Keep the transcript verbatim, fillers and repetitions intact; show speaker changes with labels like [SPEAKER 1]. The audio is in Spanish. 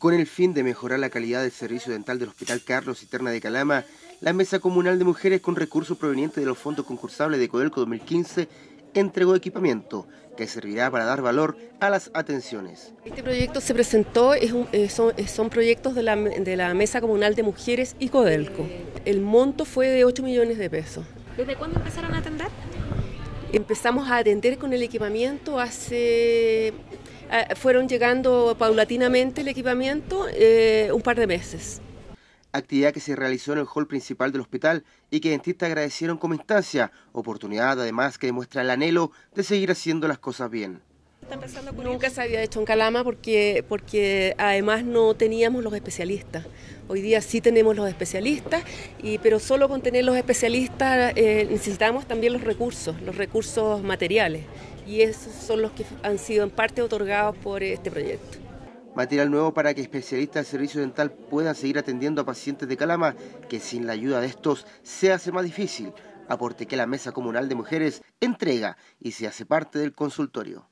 [SPEAKER 1] Con el fin de mejorar la calidad del servicio dental del Hospital Carlos Cisterna de Calama, la Mesa Comunal de Mujeres con recursos provenientes de los fondos concursables de Codelco dos mil quince entregó equipamiento que servirá para dar valor a las atenciones.
[SPEAKER 2] Este proyecto se presentó, es un, eh, son, eh, son proyectos de la, de la Mesa Comunal de Mujeres y Codelco. El monto fue de ocho millones de pesos.
[SPEAKER 3] ¿Desde cuándo empezaron a atender?
[SPEAKER 2] Empezamos a atender con el equipamiento hace... Fueron llegando paulatinamente el equipamiento eh, un par de meses.
[SPEAKER 1] Actividad que se realizó en el hall principal del hospital y que dentistas agradecieron como instancia, oportunidad además que demuestra el anhelo de seguir haciendo las cosas bien.
[SPEAKER 2] Nunca se había hecho en Calama porque, porque además no teníamos los especialistas. Hoy día sí tenemos los especialistas, y, pero solo con tener los especialistas eh, necesitamos también los recursos, los recursos materiales, y esos son los que han sido en parte otorgados por este proyecto.
[SPEAKER 1] Material nuevo para que especialistas del servicio dental puedan seguir atendiendo a pacientes de Calama, que sin la ayuda de estos se hace más difícil, aporte que la Mesa Comunal de Mujeres entrega y se hace parte del consultorio.